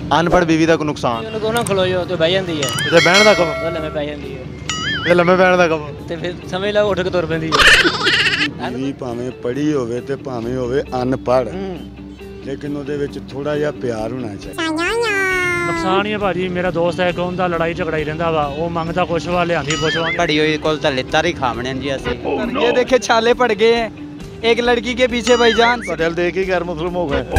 अनपढ़ बीवी का कोई नुकसान? ਉਹਨੂੰ ਕੋਨਾ ਖਲੋਇਓ ਤੇ ਬਹਿ ਜਾਂਦੀ ਹੈ ਤੇ ਬਹਿਣ ਦਾ ਕਬ? ਉਹ ਲੰਮੇ ਪੈ ਜਾਂਦੀ ਹੈ ਤੇ ਲੰਮੇ ਪੈਣ ਦਾ ਕਬ? ਤੇ ਫਿਰ ਸਮਝ ਲਾ ਉੱਠ ਕੇ ਤੁਰ ਪੈਂਦੀ ਹੈ ਵੀ ਭਾਵੇਂ ਪੜ੍ਹੀ ਹੋਵੇ ਤੇ ਭਾਵੇਂ ਹੋਵੇ ਅਨਪੜ੍ਹ, ਲੇਕਿਨ ਉਹਦੇ ਵਿੱਚ ਥੋੜਾ ਜਿਹਾ ਪਿਆਰ ਹੋਣਾ ਚਾਹੀਦਾ। ਨੁਕਸਾਨ ਹੀ ਹੈ ਭਾਜੀ। ਮੇਰਾ ਦੋਸਤ ਹੈ, ਉਹਦਾ ਲੜਾਈ ਝਗੜਾ ਹੀ ਰਹਿੰਦਾ ਵਾ। ਉਹ ਮੰਗਦਾ ਕੁਛ ਵਾ, ਲਿਆਂਦੀ ਕੁਛ ਵਾ। पड़ी हुई कोल तो लेता ही खावने जी ऐसे। ये देखे छाले पड़ गए हैं एक लड़की के पीछे भाईजान। पटेल देख ही गैर मुस्लिम हो गए।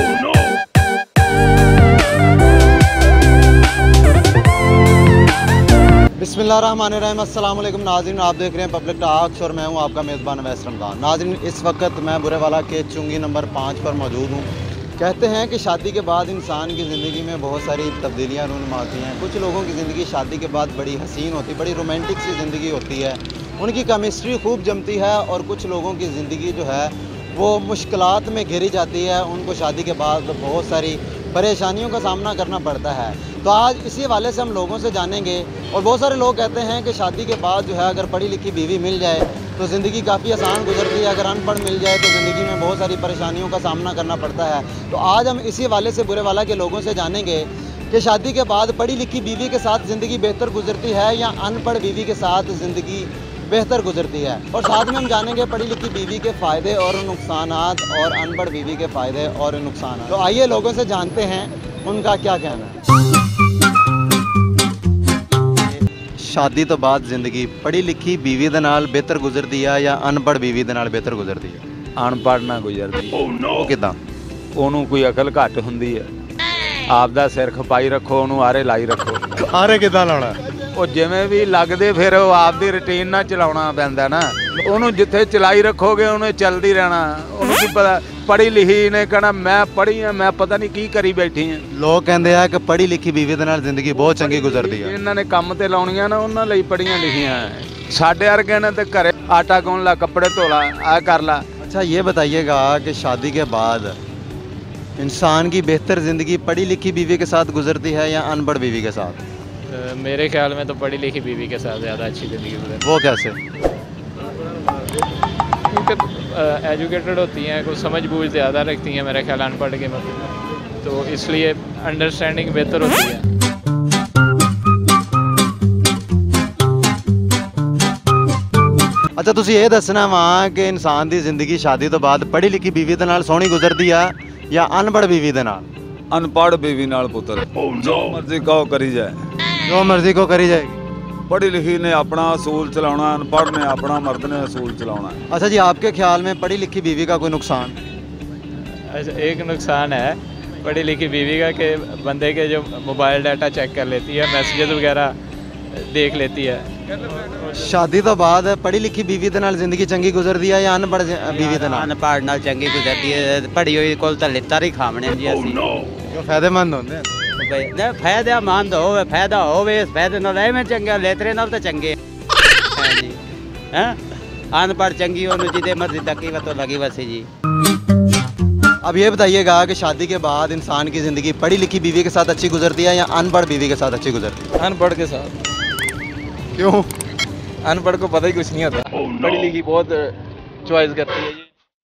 बिस्मिल्लाहिर्रहमानिर्रहीम, अस्सलाम वालेकुम नाज़रीन, आप देख रहे हैं पब्लिक टॉक्स और मैं हूं आपका मेज़बान अवैस रमज़ान। नाज़रीन, इस वक्त मैं बुरेवाला के चुंगी नंबर 5 पर मौजूद हूं। कहते हैं कि शादी के बाद इंसान की ज़िंदगी में बहुत सारी तब्दीलियाँ रूनुमा होती हैं। कुछ लोगों की ज़िंदगी शादी के बाद बड़ी हसीन होती, बड़ी रोमांटिक सी ज़िंदगी होती है, उनकी केमिस्ट्री खूब जमती है। और कुछ लोगों की ज़िंदगी जो है वो मुश्किलात में घिरी जाती है, उनको शादी के बाद बहुत सारी परेशानियों का सामना करना पड़ता है। तो आज इसी हवाले से हम लोगों से जानेंगे। और बहुत सारे लोग कहते हैं कि शादी के बाद जो है अगर पढ़ी लिखी बीवी मिल जाए तो ज़िंदगी काफ़ी आसान गुजरती है, अगर अनपढ़ मिल जाए तो ज़िंदगी में बहुत सारी परेशानियों का सामना करना पड़ता है। तो आज हम इसी हवाले से बुरेवाला के लोगों से जानेंगे कि शादी के बाद पढ़ी लिखी बीवी के साथ ज़िंदगी बेहतर गुजरती है या अनपढ़ बीवी के साथ ज़िंदगी बेहतर गुजरती है। और साथ में हम जानेंगे पढ़ी लिखी बीवी के फ़ायदे और नुकसानात और अनपढ़ बीवी के फ़ायदे और नुकसान। तो आइए लोगों से जानते हैं उनका क्या कहना है। शादी तो बाद ज़िंदगी पढ़ी लिखी बीवी दे नाल बेहतर गुजरती है या अनपढ़ बीवी दे नाल बेहतर गुजरती है? ਅਨਪੜ੍ਹ ਨਾ ਗੁਜ਼ਰਦੀ। ਉਹ ਕਿੱਦਾਂ? ਉਹਨੂੰ ਕੋਈ ਅਕਲ ਘੱਟ ਹੁੰਦੀ ਹੈ। ਆਪਦਾ ਸਿਰ ਖਪਾਈ ਰੱਖੋ, ਉਹਨੂੰ ਆਰੇ ਲਾਈ ਰੱਖੋ। ਆਰੇ ਕਿੱਦਾਂ ਲਾਉਣਾ? ਉਹ ਜਿਵੇਂ ਵੀ ਲੱਗਦੇ ਫਿਰ ਉਹ ਆਪਦੀ ਰੁਟੀਨ ਨਾਲ ਚਲਾਉਣਾ ਪੈਂਦਾ ਨਾ। ਉਹਨੂੰ ਜਿੱਥੇ ਚਲਾਈ ਰੱਖੋਗੇ ਉਹਨੇ ਚੱਲਦੀ ਰਹਿਣਾ। ਉਹਨੂੰ ਕੀ ਪਤਾ ਪੜ੍ਹੀ ਲਿਖੀ ਨੇ ਕਹਿਣਾ ਮੈਂ ਪੜ੍ਹੀ ਹਾਂ, ਮੈਂ ਪਤਾ ਨਹੀਂ ਕੀ ਕਰੀ ਬੈਠੀ ਹਾਂ। ਲੋਕ ਕਹਿੰਦੇ ਆ ਕਿ ਪੜ੍ਹੀ ਲਿਖੀ ਬੀਵੀ ਦੇ ਨਾਲ ਜ਼ਿੰਦਗੀ ਬਹੁਤ ਚੰਗੀ ਗੁਜ਼ਰਦੀ ਹੈ। ਇਹਨਾਂ ਨੇ ਕੰਮ ਤੇ ਲਾਉਣੀਆਂ ਨਾ, ਉਹਨਾਂ ਲਈ ਪੜ੍ਹੀਆਂ ਲਿਖੀਆਂ। ਸਾਡੇ ਵਰਗਿਆਂ ਨੇ ਤੇ ਘਰੇ ਆਟਾ ਗੁੰਨ ਲਾ, ਕੱਪੜੇ ਧੋ ਲਾ, ਆ ਕਰ ਲਾ। अच्छा ये बताइएगा कि शादी के बाद इंसान की बेहतर ज़िंदगी पढ़ी लिखी बीवी के साथ गुजरती है या अनपढ़ बीवी के साथ? मेरे ख्याल में तो पढ़ी लिखी बीवी के साथ ज़्यादा अच्छी ज़िंदगी गुजरती वो कैसे? है, क्योंकि एजुकेटेड होती हैं, कुछ समझ बूझ ज़्यादा रखती हैं मेरे ख्याल अनपढ़ के मतलब, तो इसलिए अंडरस्टैंडिंग बेहतर होती है। अच्छा तुसी ये दसना वा कि इंसान की जिंदगी शादी तो बाद पढ़ी लिखी बीवी दे नाल सोहनी गुजरती है या अनपढ़ बीवी दे नाल? ਅਨਪੜ੍ਹ ਬੀਵੀ ਨਾਲ ਪੁੱਤਰ ਜੋ ਮਰਜ਼ੀ ਕਹੋ ਕਰੀ ਜਾਏ, जो मर्जी को करी जाएगी। ਪੜ੍ਹੀ ਲਿਖੀ ਨੇ ਆਪਣਾ ਅਸੂਲ ਚਲਾਉਣਾ, ਅਨਪੜ੍ਹ ਨੇ ਆਪਣਾ ਮਰਦ ਨੇ ਅਸੂਲ ਚਲਾਉਣਾ। अच्छा जी, आपके ख्याल में पढ़ी लिखी बीवी का कोई नुकसान? अच्छा, एक नुकसान है पढ़ी लिखी बीवी का कि बंदे के जो मोबाइल डाटा चेक कर लेती है, मैसेजेस वगैरह देख लेती है। शादी तो बाद पढ़ी लिखी बीवी दे नाल जिंदगी चंगी गुजरती है या अनपढ़ बीवी दे नाल? अनपढ़ नाल चंगी गुजरती है, पढ़ी हुई कोल तो लेता ही खावने जी ऐसे। जो फायदेमंद होंदे हैं। फायदेमंद होवे, फायदा होवे, इस फायदे नाल एवें चंगा, लेतरे नाल तो चंगे है जी। हैं अनपढ़ चंगी ओनू जिदे मर्जी तकी व तो लगी वसी जी। अब ये बताइएगा कि शादी के बाद इंसान की ज़िंदगी पढ़ी लिखी बीवी के साथ अच्छी गुजरती है या अनपढ़ बीवी के साथ अच्छी गुजरती है? अनपढ़ के साथ। क्यों? अनपढ़ को पता ही कुछ नहीं होता, पढ़ी लिखी बहुत चॉइस करती है जी।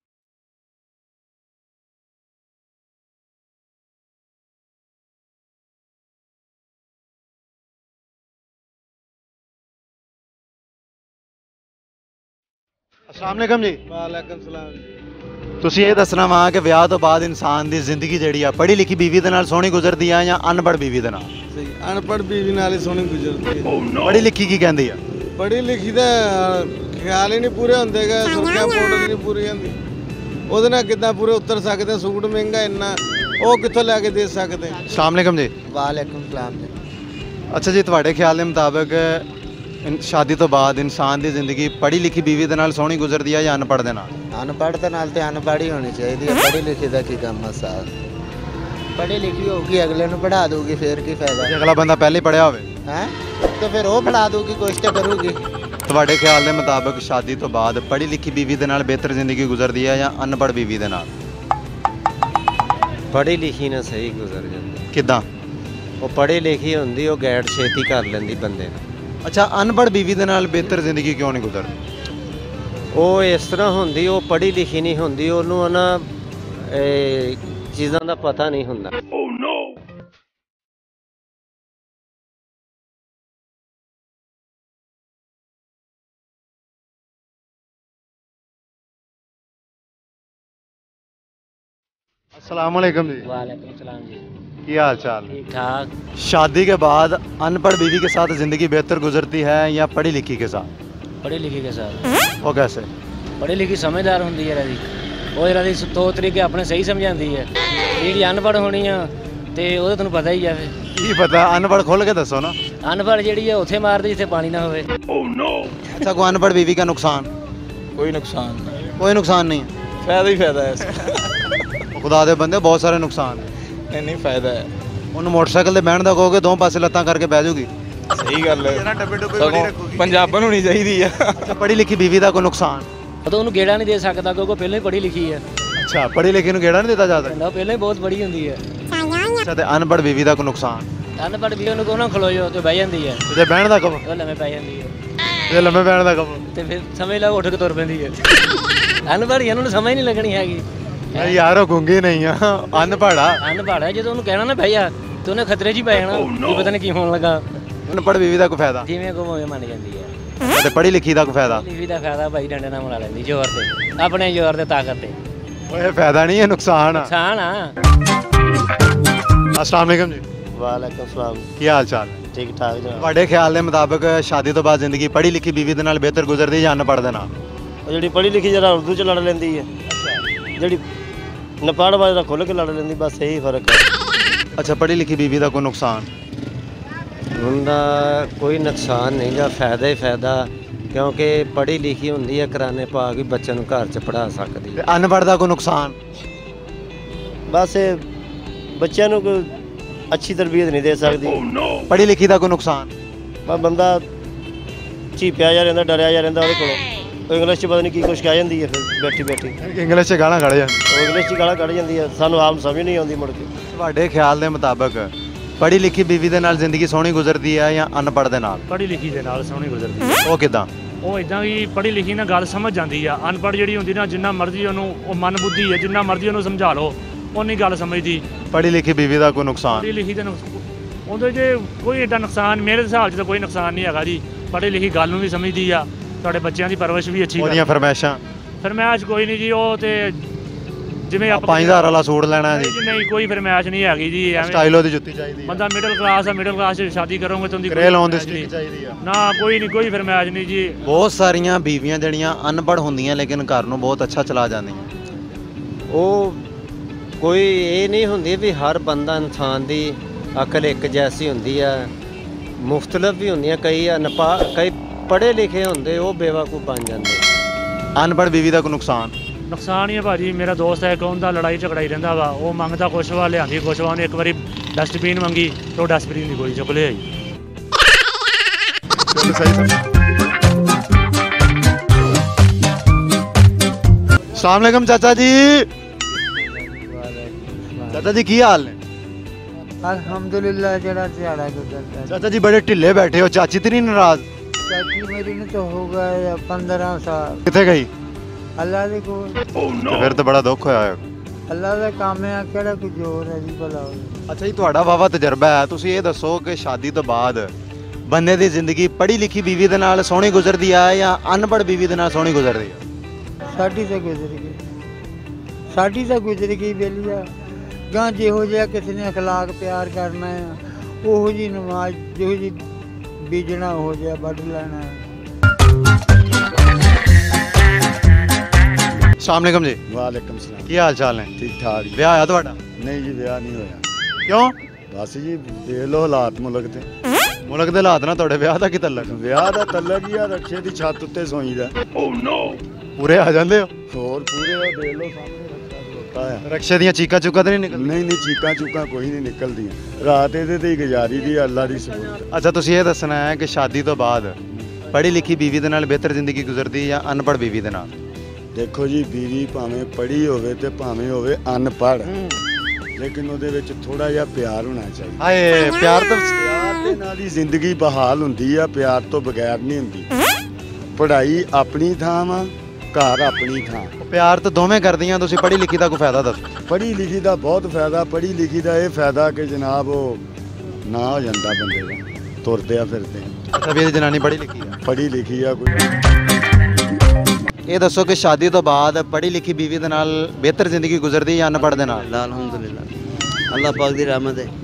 अस्सलाम वालेकुम जी। ਵਾਲੇਕਮ ਸਲਾਮ ਜੀ। ਤੁਸੀਂ ਇਹ ਦੱਸਣਾ ਵਾ ਕਿ ਵਿਆਹ ਤੋਂ ਬਾਅਦ ਇਨਸਾਨ ਦੀ ਜ਼ਿੰਦਗੀ ਜਿਹੜੀ ਆ ਪੜ੍ਹੀ ਲਿਖੀ ਬੀਵੀ ਦੇ ਨਾਲ ਸੋਹਣੀ ਗੁਜ਼ਰਦੀ ਆ ਜਾਂ ਅਨਪੜ੍ਹ ਬੀਵੀ ਦੇ ਨਾਲ? ਸਹੀ, ਅਨਪੜ੍ਹ ਬੀਵੀ ਨਾਲ ਹੀ ਸੋਹਣੀ ਗੁਜ਼ਰਦੀ ਹੈ। ਪੜ੍ਹੀ ਲਿਖੀ ਕੀ ਕਹਿੰਦੀ ਆ? ਪੜ੍ਹੀ ਲਿਖੀ ਦਾ ਖਿਆਲ ਹੀ ਨਹੀਂ ਪੂਰੇ ਹੁੰਦੇ ਗੇ, ਸੁਰਖੀਆਂ ਪਾਊਡਰ ਨਹੀਂ ਪੂਰੀ ਹੁੰਦੀ, ਉਹਦੇ ਨਾਲ ਕਿੱਦਾਂ ਪੂਰੇ ਉਤਰ ਸਕਦੇ? ਸੂਟ ਮਹਿੰਗਾ ਇੰਨਾ, ਉਹ ਕਿੱਥੋਂ ਲੈ ਕੇ ਦੇ ਸਕਦੇ? अस्सलाम वालेकुम जी। ਵਾਲੇਕਮ ਸਲਾਮ ਜੀ। ਅੱਛਾ ਜੀ, ਤੁਹਾਡੇ ਖਿਆਲ ਦੇ ਮੁਤਾਬਕ ਸ਼ਾਦੀ ਤੋਂ ਬਾਅਦ ਇਨਸਾਨ ਦੀ ਜ਼ਿੰਦਗੀ ਪੜ੍ਹੀ ਲਿਖੀ ਬੀਵੀ ਦੇ ਨਾਲ ਸੋਹਣੀ ਗੁਜ਼ਰਦੀ ਆ ਜਾਂ ਅਨਪੜ੍ਹ ਦੇ ਨਾਲ? अनपढ़ के नाल ते अनपढ़ ही होनी चाहिए, पढ़ी लिखी का की काम है साहब। पढ़ी लिखी होगी अगले ਨੂੰ पढ़ा दूगी, फिर की फायदा? ਜੇ ਅਗਲਾ ਬੰਦਾ ਪਹਿਲੇ ਪੜ੍ਹਿਆ ਹੋਵੇ हैं तो फिर वो पढ़ा दूगी, कोशिश तो करूगी। ਤੁਹਾਡੇ ਖਿਆਲ ਦੇ ਮੁਤਾਬਕ ਸ਼ਾਦੀ ਤੋਂ ਬਾਅਦ ਪੜ੍ਹੀ ਲਿਖੀ ਬੀਵੀ ਦੇ ਨਾਲ ਬਿਹਤਰ ਜ਼ਿੰਦਗੀ ਗੁਜ਼ਰਦੀ ਹੈ ਜਾਂ ਅਨਪੜ੍ਹ ਬੀਵੀ ਦੇ ਨਾਲ? पढ़ी लिखी ना सही गुजर जाती, ਕਿੱਦਾਂ? वो पढ़ी लिखी होंगी, वो गैर छेती कर लेंदी बंदे नूं। ਅੱਛਾ, ਅਨਪੜ੍ਹ ਬੀਵੀ ਦੇ ਨਾਲ ਬਿਹਤਰ ਜ਼ਿੰਦਗੀ ਕਿਉਂ ਨਹੀਂ ਗੁਜ਼ਰਦੀ? ਉਹ ਇਸ ਤਰ੍ਹਾਂ ਹੁੰਦੀ, ਉਹ ਪੜ੍ਹੀ ਲਿਖੀ ਨਹੀਂ ਹੁੰਦੀ, ਉਹਨੂੰ ਨਾ ਚੀਜ਼ਾਂ ਦਾ ਪਤਾ ਨਹੀਂ ਹੁੰਦਾ। अस्सलाम वालेकुम जी। वालेकुम सलाम जी। क्या हाल चाल? ठीक ठाक। शादी के बाद अनपढ़ बीवी के साथ ज़िंदगी बेहतर गुजरती है या पढ़ी लिखी के साथ? पढ़ी लिखी के साथ। वो कैसे? पढ़ी लिखी समझदार होंगी है राजी, वो राजी तौर तरीके अपने सही समझाती है। जी अनपढ़ होनी है तो वो तुम पता ही है। की पता, अनपढ़ खोल के दसो ना। अनपढ़ जी है उत्थे मारती जिथे पानी ना हो। अच्छा, कोई अनपढ़ बीवी का नुकसान? कोई नुकसान नहीं, कोई नुकसान नहीं है, फायदा ही फायदा है इसका। खुदा दे बंदे बहुत सारे नुकसान है। नहीं फायदा है। ਉਹਨੂੰ ਮੋਟਰਸਾਈਕਲ ਤੇ ਬਹਿਣ ਦਾ ਕਹੋਗੇ ਦੋ ਪਾਸੇ ਲੱਤਾਂ ਕਰਕੇ ਬਹਿ ਜਾਊਗੀ। ਸਹੀ ਗੱਲ ਹੈ, ਸਗੋਂ ਪੰਜਾਬਣ ਹੋਣੀ ਚਾਹੀਦੀ ਆ। ਅੱਛਾ, ਪੜ੍ਹੀ ਲਿਖੀ ਬੀਵੀ ਦਾ ਕੋਈ ਨੁਕਸਾਨ? तो ਉਹਨੂੰ ਗੇੜਾ ਨਹੀਂ ਦੇ ਸਕਦਾ ਕਿਉਂਕਿ ਉਹ ਪਹਿਲਾਂ ਹੀ ਪੜ੍ਹੀ ਲਿਖੀ ਹੈ। ਅੱਛਾ, ਪੜ੍ਹੀ ਲਿਖੀ ਨੂੰ ਗੇੜਾ ਨਹੀਂ ਦਿੱਤਾ ਜਾ ਸਕਦਾ? ਉਹ ਪਹਿਲਾਂ ਹੀ ਬਹੁਤ ਪੜ੍ਹੀ ਹੁੰਦੀ ਹੈ। ਅੱਛਾ, ਤੇ ਅਨਪੜ੍ਹ ਬੀਵੀ ਦਾ ਕੋਈ ਨੁਕਸਾਨ? ਅਨਪੜ੍ਹ ਵੀ ਉਹਨੂੰ ਕੋਹ ਨਾ ਖਲੋ ਜਾਓ ਤੇ ਬਹਿ ਜਾਂਦੀ ਹੈ। ਜੇ ਬਹਿਣ ਦਾ ਕਹੋ? ਉਹ ਲੰਮੇ ਪੈ ਜਾਂਦੀ ਹੈ। ਜੇ ਲੰਮੇ ਬਹਿਣ ਦਾ ਕਹੋ? ਤੇ ਫਿਰ ਸਮਝ ਲਾ ਉੱਠ ਕੇ ਤੁਰ ਪੈਂਦੀ ਹੈ। ਅਨਪੜ੍ਹ ਇਹਨਾਂ ਨੂੰ ਸਮਝ ਨਹੀਂ ਲੱਗਣੀ ਹੈਗੀ। ਯਾਰ ਉਹ ਗੁੰਗੀ ਨਹੀਂ ਆ, ਅਨਪੜ੍ਹ ਆ। ਅਨਪੜ੍ਹ ਹੈ, ਜਦੋਂ ਉਹਨੂੰ ਕਹਿਣਾ ਨਾ ਬਹਿ ਜਾ ਤੇ ਉਹਨੇ ਖਤਰੇ 'ਚ ਹੀ ਪੈ ਜਾਣਾ ਵੀ ਪਤਾ ਨਹੀਂ ਕੀ ਹੋਣ ਲੱਗਾ। ਅਨਪੜ੍ਹ ਬੀਵੀ ਦਾ ਕੋਈ ਫਾਇਦਾ? ਜਿਵੇਂ ਕੋ ਹੋਵੇ ਮੰਨ ਜਾਂਦੀ ਹੈ। ਤੇ ਪੜ੍ਹੀ ਲਿਖੀ ਦਾ ਕੋਈ ਫਾਇਦਾ? ਲਿਖੀ ਦਾ ਫਾਇਦਾ ਭਾਈ ਡੰਡੇ ਨਾਲ ਮਿਲਾ ਲੈਂਦੀ ਜ਼ੋਰ ਤੇ, ਆਪਣੇ ਜ਼ੋਰ ਤੇ ਤਾਕਤ ਤੇ। ਓਏ ਫਾਇਦਾ ਨਹੀਂ ਹੈ, ਨੁਕਸਾਨ ਆ। ਨੁਕਸਾਨ ਆ। अस्सलाम वालेकुम जी। ਵਾਲੇਕੁਮ ਸਲਾਮ। ਕੀ ਹਾਲ ਚਾਲ? ਠੀਕ ਠਾਕ ਜਨਾਬ। ਤੁਹਾਡੇ ਖਿਆਲ ਦੇ ਮੁਤਾਬਕ ਸ਼ਾਦੀ ਤੋਂ ਬਾਅਦ ਜ਼ਿੰਦਗੀ ਪੜ੍ਹੀ ਲਿਖੀ ਬੀਵੀ ਦੇ ਨਾਲ ਬਿਹਤਰ ਗੁਜ਼ਰਦੀ ਜਾਂ ਅਨਪੜ੍ਹ ਦੇ ਨਾਲ? ਉਹ ਜਿਹੜੀ ਪੜ੍ਹੀ ਲਿਖੀ ਜਰਾ ਉਰਦੂ ਚ ਲੜ ਲੈਂਦੀ ਹੈ, ਜਿਹੜੀ ਨਪੜ੍ਹ ਵਾਲਾ ਖੁੱਲ ਕੇ ਲੜ ਲੈਂਦੀ, ਬਸ ਇਹੀ ਫਰਕ ਹੈ। ਅੱਛਾ, ਪੜ੍ਹੀ ਲਿਖੀ ਬੀਵੀ ਦਾ ਕੋਈ ਨੁਕਸਾਨ? ਹੁੰਦਾ ਕੋਈ ਨੁਕਸਾਨ ਨਹੀਂ ਗਾ, ਫਾਇਦਾ ਹੀ ਫਾਇਦਾ, ਕਿਉਂਕਿ ਪੜ੍ਹੀ ਲਿਖੀ ਹੁੰਦੀ ਹੈ, ਕਰਾਨੇ ਪਾ ਕੇ ਬੱਚਿਆਂ ਨੂੰ ਘਰ 'ਚ ਪੜ੍ਹਾ ਸਕਦੀ ਤੇ ਹੈ। ਅਨਪੜ੍ਹ ਦਾ ਕੋਈ ਨੁਕਸਾਨ? ਬਸ ਇਹ ਬੱਚਿਆਂ ਨੂੰ ਕੋਈ ਅੱਛੀ ਤਰਬੀਅਤ ਨਹੀਂ ਦੇ ਸਕਦੀ। ਪੜ੍ਹੀ ਲਿਖੀ ਦਾ ਕੋਈ ਨੁਕਸਾਨ? ਬਸ ਬੰਦਾ ਝੀਪਿਆ ਜਾ ਰਹਿੰਦਾ, ਡਰਿਆ ਜਾ ਰਹਿੰਦਾ ਉਹਦੇ ਕੋਲੋਂ। ਉਹ ਇੰਗਲਿਸ਼ 'ਚ ਪਤਾ ਨਹੀਂ ਕੀ ਕੁਛ ਕਹਿ ਜਾਂਦੀ ਹੈ, ਫਿਰ ਬੈਠੀ ਬੈਠੀ ਇੰਗਲਿਸ਼ 'ਚ ਗਾਲਾਂ ਕੱਢ ਜਾਂਦੀ। ਉਹ ਇੰਗਲਿਸ਼ 'ਚ ਗਾਲਾਂ ਕੱਢ ਜਾਂਦੀ ਹੈ, ਸਾਨੂੰ ਆਪ ਸਮਝ ਨਹੀਂ ਆਉਂਦੀ ਮੁੜ ਕੇ। ਤੁਹਾਡੇ ਖਿਆਲ ਦੇ ਮੁਤਾਬਕ ਪੜ੍ਹੀ ਲਿਖੀ ਬੀਵੀ ਦੇ ਨਾਲ ਜ਼ਿੰਦਗੀ ਸੋਹਣੀ ਗੁਜ਼ਰਦੀ ਹੈ ਜਾਂ ਅਨਪੜ੍ਹ ਦੇ ਨਾਲ? ਪੜ੍ਹੀ ਲਿਖੀ ਦੇ ਨਾਲ ਸੋਹਣੀ ਗੁਜ਼ਰਦੀ ਹੈ। ਉਹ ਕਿਦਾਂ? ਉਹ ਇਦਾਂ ਵੀ ਪੜ੍ਹੀ ਲਿਖੀ ਨਾਲ ਗੱਲ ਸਮਝ ਜਾਂਦੀ ਆ। ਅਨਪੜ੍ਹ ਜਿਹੜੀ ਹੁੰਦੀ ਨਾ, ਜਿੰਨਾ ਮਰਜ਼ੀ ਉਹਨੂੰ, ਉਹ ਮਨ ਬੁੱਧੀ ਹੈ, ਜਿੰਨਾ ਮਰਜ਼ੀ ਉਹਨੂੰ ਸਮਝਾ ਲਓ ਉਨੀ ਗੱਲ ਸਮਝਦੀ। ਪੜ੍ਹੀ ਲਿਖੀ ਬੀਵੀ ਦਾ ਕੋਈ ਨੁਕਸਾਨ? ਪੜ੍ਹੀ ਲਿਖੀ ਦੇ ਉਹਦੇ 'ਚ ਕੋਈ ਏਡਾ ਨੁਕਸਾਨ ਮੇਰੇ ਹਿਸਾਬ 'ਚ ਤਾਂ ਕੋਈ ਨੁਕਸਾਨ ਨਹੀਂ ਹੈਗਾ ਜੀ। ਪੜ੍ਹੀ ਲਿਖੀ ਗੱਲ ਨੂੰ ਵੀ ਸਮਝਦੀ ਆ, ਤੁਹਾਡੇ ਬੱਚਿਆਂ ਦੀ ਪਰਵਰਿਸ਼ ਵੀ ਅੱਛੀ। ਉਹਦੀਆਂ ਫਰਮਾਇਸ਼ਾਂ? ਫਰਮਾਇਸ਼ ਕੋਈ ਨਹੀਂ ਜੀ, ਉਹ ਤੇ ਜਿਵੇਂ 5000 ਵਾਲਾ ਸੂਟ ਲੈਣਾ ਜੀ? ਨਹੀਂ, ਕੋਈ ਫਰਮਾਇਸ਼ ਨਹੀਂ ਹੈਗੀ ਜੀ। ਸਟਾਈਲੋ ਦੀ ਜੁੱਤੀ ਚਾਹੀਦੀ ਹੈ? ਬੰਦਾ ਮਿਡਲ ਕਲਾਸ ਆ, ਮਿਡਲ ਕਲਾਸ 'ਚ ਸ਼ਾਦੀ ਕਰੋਗੇ ਤਾਂ ਉਹਦੀ ਗ੍ਰੇ ਲਾਉਣ ਦੀ ਸਟਿਕ ਚਾਹੀਦੀ ਆ? ਨਾ, ਕੋਈ ਨਹੀਂ, ਕੋਈ ਫਰਮਾਇਸ਼ ਨਹੀਂ ਜੀ। ਬਹੁਤ ਸਾਰੀਆਂ ਬੀਵੀਆਂ ਜਿਹੜੀਆਂ ਅਨਪੜ੍ਹ ਹੁੰਦੀਆਂ ਲੇਕਿਨ ਘਰ ਨੂੰ ਬਹੁਤ ਅੱਛਾ ਚਲਾ ਜਾਂਦੀਆਂ। ਉਹ ਕੋਈ ਇਹ ਨਹੀਂ ਹੁੰਦੀ ਵੀ ਹਰ ਬੰਦਾ ਇਨਸਾਨ ਦੀ ਅਕਲ ਇੱਕ ਜੈਸੀ ਹੁੰਦੀ ਆ, ਮੁਖਤਲਫ ਵੀ ਹੁੰਦੀਆਂ। ਕਈ ਪੜ੍ਹੇ ਲਿਖੇ ਹੁੰਦੇ, ਉਹ ਬੇਵਕੂਫ ਬਣ ਜਾਂਦੇ। ਅਨਪੜ੍ਹ ਬੀਵੀ ਦਾ ਕੋਈ ਨੁਕਸਾਨ? ਨੁਕਸਾਨ ਹੀ ਹੈ ਭਾਜੀ। ਮੇਰਾ ਦੋਸਤ ਹੈ, ਕੌਣ ਦਾ ਲੜਾਈ ਝਗੜਾ ਹੀ ਰਹਿੰਦਾ ਵਾ। ਉਹ ਮੰਗਦਾ ਕੁਛ ਵਾ, ਲਿਆਂਦੀ ਕੁਛ ਵਾ। ਉਹਨੇ ਇੱਕ ਵਾਰੀ ਡਸਟਬਿਨ ਮੰਗੀ ਤੇ ਉਹ ਡਸਟਬਿਨ ਦੀ ਗੋਲੀ ਚੁੱਕ ਲਿਆਈ। अस्सलाम वालेकुम चाचा जी। चाचा जी की हाल है? अल्हम्दुलिल्लाह जरा ज़्यादा गुजरता है। चाचा जी बड़े ढिले बैठे हो, चाची तेरी नाराज? चाची मेरी ने तो हो गए 15 साल। किथे गई? अल्लाह दे को ਤੇ ਫਿਰ ਤਾਂ ਬੜਾ ਦੁੱਖ ਹੋਇਆ। अल्लाह ਦਾ ਕੰਮ ਹੈ, ਕਿਹੜਾ ਕੋਈ ਜ਼ੋਰ ਹੈ ਜੀ ਭਲਾ। ਅੱਛਾ ਜੀ, ਤੁਹਾਡਾ ਵਾਵਾ ਤਜਰਬਾ ਹੈ, ਤੁਸੀਂ ਇਹ ਦੱਸੋ ਕਿ ਸ਼ਾਦੀ ਤੋਂ ਬਾਅਦ ਬੰਦੇ ਦੀ ਜ਼ਿੰਦਗੀ ਪੜ੍ਹੀ ਲਿਖੀ ਬੀਵੀ ਦੇ ਨਾਲ ਸੋਹਣੀ ਗੁਜ਼ਰਦੀ ਆ ਜਾਂ ਅਨਪੜ੍ਹ ਬੀਵੀ ਦੇ ਨਾਲ ਸੋਹਣੀ ਗੁਜ਼ਰਦੀ ਆ? ਸਾਡੀ ਤਾਂ ਗੁਜ਼ਰ ਗਈ, ਸਾਡੀ ਤਾਂ ਗੁਜ਼ਰ ਗਈ ਬੇਲੀਆ। ਗਾਂ ਜਿਹੋ ਜਿਹਾ ਕਿਸੇ ਨੇ ਅਖਲਾਕ ਪਿਆਰ ਕਰਨਾ ਆ, ਉਹੋ ਜੀ ਨਮਾਜ਼ ਜਿਹੋ ਜੀ ਬੀਜਣਾ ਹੋ ਜਿਹਾ ਵੱਢ ਲੈਣਾ ਹੈ। अस्सलाम वालेकुम जी। ਵਾਲੇਕਮ ਸਲਾਮ। ਕੀ ਹਾਲ ਚਾਲ ਨੇ? ਠੀਕ ਠਾਕ ਜੀ। ਵਿਆਹ ਹੋਇਆ ਤੁਹਾਡਾ? ਨਹੀਂ ਜੀ, ਵਿਆਹ ਨਹੀਂ ਹੋਇਆ। ਕਿਉਂ? ਬਸ ਜੀ ਦੇਖ ਲਓ ਹਾਲਾਤ ਮੁਲਕ ਦੇ। ਮੁਲਕ ਦੇ ਹਾਲਾਤ ਨਾਲ ਤੁਹਾਡੇ ਵਿਆਹ ਦਾ ਕੀ ਤਲਕ? ਵਿਆਹ ਦਾ ਤਲਕ ਹੀ ਆ ਰਕਸ਼ੇ ਦੀ ਛੱਤ ਉੱਤੇ ਸੋਈਦਾ। ਪੂਰੇ ਆ ਜਾਂਦੇ ਹੋ? ਹੋਰ ਪੂਰੇ ਉਹ ਦੇਖ ਲਓ ਸਾਹਮਣੇ ਰਕਸ਼ਾ ਖਲੋਤਾ ਆ। ਰਕਸ਼ੇ ਦੀਆਂ ਚੀਕਾਂ ਚੁੱਕਾਂ ਤੇ ਨਹੀਂ ਨਿਕਲਦੀਆਂ? ਨਹੀਂ ਨਹੀਂ, ਚੀਕਾਂ ਚੂਕਾਂ ਕੋਈ ਨਹੀਂ ਨਿਕਲਦੀਆਂ। ਰਾਤ ਇਹਦੇ ਤੇ ਹੀ ਗੁਜ਼ਾਰੀ ਦੀ, ਅੱਲਾ ਦੀ ਸਬੂਤ। ਅੱਛਾ, ਤੁਸੀਂ ਇਹ ਦੱਸਣਾ ਹੈ ਕਿ ਸ਼ਾਦੀ ਤੋਂ ਬਾਅਦ ਪੜ੍ਹੀ ਲਿਖੀ ਬੀਵੀ ਦੇ ਨਾਲ ਬਿਹਤਰ ਜ਼ਿੰਦਗੀ ਗੁਜ਼ਰਦੀ ਜਾਂ ਅਨਪੜ੍ਹ ਬੀਵੀ ਦੇ ਨਾਲ? ਦੇਖੋ ਜੀ, ਬੀਵੀ ਭਾਵੇਂ ਪੜ੍ਹੀ ਹੋਵੇ ਤੇ ਭਾਵੇਂ ਹੋਵੇ ਅਨਪੜ੍ਹ, ਲੇਕਿਨ ਉਹਦੇ ਵਿੱਚ ਥੋੜਾ ਜਿਹਾ ਪਿਆਰ ਹੋਣਾ ਚਾਹੀਦਾ। ਹਾਏ, ਪਿਆਰ ਤਾਂ ਪਿਆਰ ਦੇ ਨਾਲ ਹੀ ਜ਼ਿੰਦਗੀ ਬਹਾਲ ਹੁੰਦੀ ਆ, ਪਿਆਰ ਤੋਂ ਬਗੈਰ ਨਹੀਂ ਹੁੰਦੀ। ਪੜ੍ਹਾਈ ਆਪਣੀ ਥਾਂ ਵਾ, ਘਰ ਆਪਣੀ ਥਾਂ। ਪਿਆਰ ਤਾਂ ਦੋਵੇਂ ਕਰਦੀਆਂ, ਤੁਸੀਂ ਪੜ੍ਹੀ ਲਿਖੀ ਦਾ ਕੋਈ ਫਾਇਦਾ ਦੱਸੋ। ਪੜ੍ਹੀ ਲਿਖੀ ਦਾ ਬਹੁਤ ਫਾਇਦਾ। ਪੜ੍ਹੀ ਲਿਖੀ ਦਾ ਇਹ ਫਾਇਦਾ ਕਿ ਜਨਾਬ ਉਹ ਨਾ ਹੋ ਜਾਂਦਾ ਬੰਦੇ ਦਾ, ਤੁਰਦੇ ਆ ਫਿਰਦੇ। ਅੱਛਾ, ਵੀ ਇਹ ਜਨਾਨੀ ਪੜ੍ਹੀ ਲਿਖੀ ਆ? ਪੜ੍ਹੀ ਲਿਖੀ ਆ ਕੋਈ। ਇਹ ਦੱਸੋ ਕਿ ਸ਼ਾਦੀ ਤੋਂ ਬਾਅਦ ਪੜ੍ਹੀ ਲਿਖੀ ਬੀਵੀ ਦੇ ਨਾਲ ਬਿਹਤਰ ਜ਼ਿੰਦਗੀ ਗੁਜ਼ਰਦੀ ਜਾਂ ਅਨਪੜ੍ਹ ਦੇ ਨਾਲ? अल्हम्दुलिल्लाह अल्लाह पाक दी रहमत है।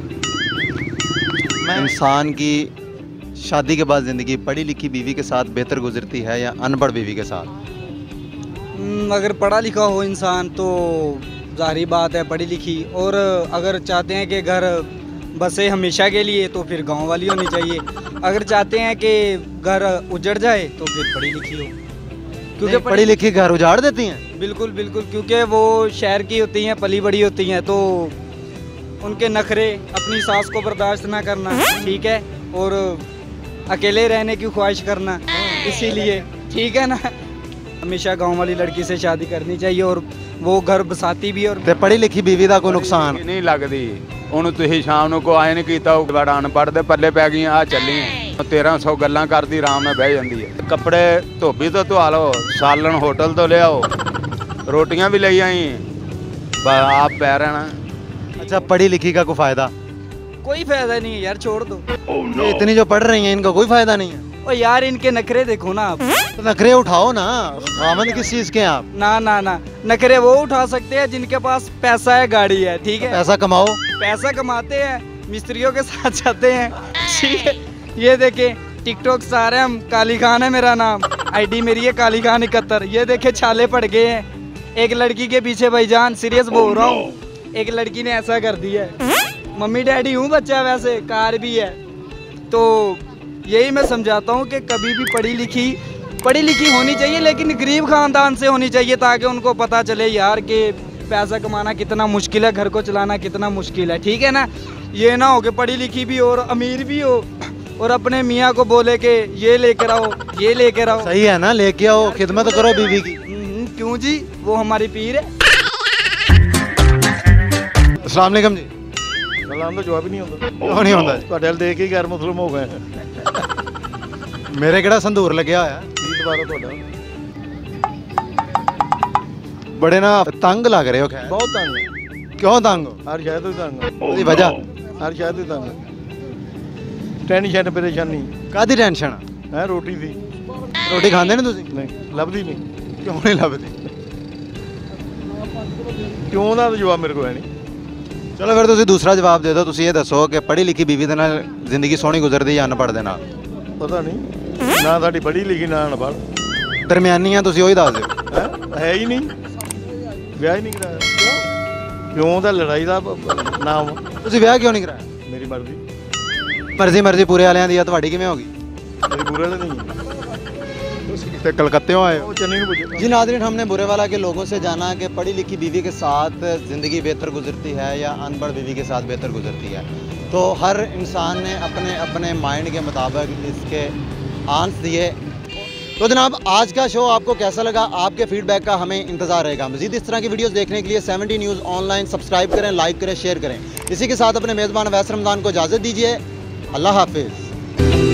इंसान की शादी के बाद ज़िंदगी पढ़ी लिखी बीवी के साथ बेहतर गुजरती है या अनपढ़ बीवी के साथ? अगर पढ़ा लिखा हो इंसान तो ज़ाहिरी बात है पढ़ी लिखी, और अगर चाहते हैं कि घर बसे हमेशा के लिए तो फिर गांव वाली होनी चाहिए। अगर चाहते हैं कि घर उजड़ जाए तो फिर पढ़ी लिखी हो, क्योंकि पढ़ी लिखी घर उजाड़ देती हैं। बिल्कुल बिल्कुल, क्योंकि वो शहर की होती हैं, पली बड़ी होती हैं, तो उनके नखरे अपनी सास को बर्दाश्त ना करना, ठीक है, और अकेले रहने की ख्वाहिश करना, इसीलिए ठीक है ना, हमेशा गांव वाली लड़की से शादी करनी चाहिए और वो घर बसाती भी। और ਤੇ ਪੜ੍ਹੀ ਲਿਖੀ ਬੀਵੀ ਦਾ ਕੋਈ ਨੁਕਸਾਨ ਨਹੀਂ ਲੱਗਦੀ ਉਹਨੂੰ। ਤੁਸੀਂ ਸ਼ਾਮ ਨੂੰ ਕੋ ਆਏ ਨਹੀਂ ਕੀਤਾ, ਉਹ ਬੜਾ ਅਨਪੜ੍ਹ ਦੇ ਪੱਲੇ ਪੈ ਗਈਆਂ ਆ ਚੱਲੀਆਂ 1300 ਗੱਲਾਂ ਕਰਦੀ ਆਰਾਮ ਨਾਲ ਬਹਿ ਜਾਂਦੀ ਹੈ। ਕੱਪੜੇ ਧੋਬੀ ਤੋਂ ਧਵਾ ਲਓ, ਸਾਲਣ ਹੋਟਲ ਤੋਂ ਲਿਆਓ, रोटियां भी ले आई, आप पै रहना। अच्छा, पढ़ी लिखी का कोई फायदा? कोई फायदा नहीं है यार, छोड़ दो। इतनी जो पढ़ रही हैं इनका कोई फायदा नहीं है। ओ यार इनके नखरे देखो ना आप। तो नखरे उठाओ ना, खामन किस चीज के हैं आप? ना ना ना, नखरे वो उठा सकते हैं जिनके पास पैसा है, गाड़ी है, ठीक है। पैसा कमाओ। पैसा कमाते हैं, मिस्त्रियों के साथ जाते हैं, ठीक है। ये देखे टिकटॉक से आ रहे हैं हम, काली खान है मेरा नाम, आईडी मेरी है काली खान 71। ये देखे छाले पड़ गए हैं एक लड़की के पीछे, भाईजान सीरियस बोल रहा हूँ, एक लड़की ने ऐसा कर दिया है। मम्मी डैडी हूँ, बच्चा वैसे कार भी है, तो यही मैं समझाता हूँ कि कभी भी पढ़ी लिखी होनी चाहिए, लेकिन गरीब खानदान से होनी चाहिए, ताकि उनको पता चले यार कि पैसा कमाना कितना मुश्किल है, घर को चलाना कितना मुश्किल है, ठीक है ना। ये ना हो कि पढ़ी लिखी भी हो और अमीर भी हो और अपने मियाँ को बोले कि ये लेकर आओ, ये लेकर आओ। सही है ना, लेके आओ, खिदमत करो बीवी की। क्यों जी, वो हमारी पीर है। अस्सलाम वालेकुम जी। सलाम तो जवाब ही नहीं होता। क्यों नहीं होता? ਤੁਹਾਡੇ ਵੱਲ ਦੇਖ ਕੇ ਗੈਰ ਮੁਸਲਮ ਹੋ ਗਏ। ਮੇਰੇ ਕਿਹੜਾ ਸੰਧੂਰ ਲੱਗਿਆ ਹੋਇਆ? ਕੀ ਦੁਬਾਰਾ ਤੁਹਾਡਾ? ਬੜੇ ਨਾ ਤੰਗ ਲੱਗ ਰਹੇ ਹੋ। ਖੈਰ ਬਹੁਤ ਤੰਗ। ਕਿਉਂ ਤੰਗ ਹੋ? ਹਰ ਸ਼ਾਇਦ ਤੋਂ ਤੰਗ। ਉਹਦੀ ਵਜ੍ਹਾ? ਹਰ ਸ਼ਾਇਦ ਤੋਂ ਤੰਗ। ਟੈਨਸ਼ਨ ਪਰੇਸ਼ਾਨੀ। ਕਾਹਦੀ ਟੈਨਸ਼ਨ ਹੈ? ਰੋਟੀ ਦੀ। ਰੋਟੀ ਖਾਂਦੇ ਨੇ ਤੁਸੀਂ? ਨਹੀਂ, ਲੱਭਦੀ ਨਹੀਂ। ਕਿਉਂ ਨਹੀਂ ਲੱਭਦੀ? ਕਿਉਂ ਦਾ ਜਵਾਬ ਮੇਰੇ ਕੋਲ ਹੈ ਨਹੀਂ। ਚਲੋ ਫਿਰ ਤੁਸੀਂ ਦੂਸਰਾ ਜਵਾਬ ਦੇ ਦਿਓ। ਤੁਸੀਂ ਇਹ ਦੱਸੋ ਕਿ ਪੜ੍ਹੀ ਲਿਖੀ ਬੀਵੀ ਦੇ ਨਾਲ ਜ਼ਿੰਦਗੀ ਸੋਹਣੀ ਗੁਜ਼ਰਦੀ ਜਾਂ ਅਨਪੜ੍ਹ ਦੇ ਨਾਲ? ਪਤਾ ਨਹੀਂ, ਨਾ ਸਾਡੀ ਪੜ੍ਹੀ ਲਿਖੀ ਨਾ ਅਨਪੜ੍ਹ, ਦਰਮਿਆਨੀ ਆ। ਤੁਸੀਂ ਉਹੀ ਦੱਸ ਦਿਓ। ਹੈ ਹੀ ਨਹੀਂ, ਵਿਆਹ ਹੀ ਨਹੀਂ ਕਰਾਇਆ। ਕਿਉਂ ਦਾ ਲੜਾਈ ਦਾ ਨਾਮ। ਤੁਸੀਂ ਵਿਆਹ ਕਿਉਂ ਨਹੀਂ ਕਰਾਇਆ? ਮੇਰੀ ਮਰਜ਼ੀ। ਮਰਜ਼ੀ ਪੂਰੇ ਵਾਲਿਆਂ ਦੀ ਆ, ਤੁਹਾਡੀ ਕਿਵੇਂ ਹੋ ਗਈ? मेरी बुरे वाले नहीं तो कलकत्ते आए हो? चेन्नई। जी नाज़रीन, हमने बुरेवाला के लोगों से जाना कि पढ़ी लिखी बीवी के साथ ज़िंदगी बेहतर गुजरती है या अनपढ़ बीवी के साथ बेहतर गुजरती है। तो हर इंसान ने अपने अपने माइंड के मुताबिक इसके आंस दिए। तो जनाब, आज का शो आपको कैसा लगा? आपके फीडबैक का हमें इंतज़ार रहेगा। मज़ीद इस तरह की वीडियोस देखने के लिए 70 न्यूज़ ऑनलाइन सब्सक्राइब करें, लाइक करें, शेयर करें। इसी के साथ अपने मेज़बान अवैस रमज़ान को इजाज़त दीजिए। अल्लाह हाफिज़।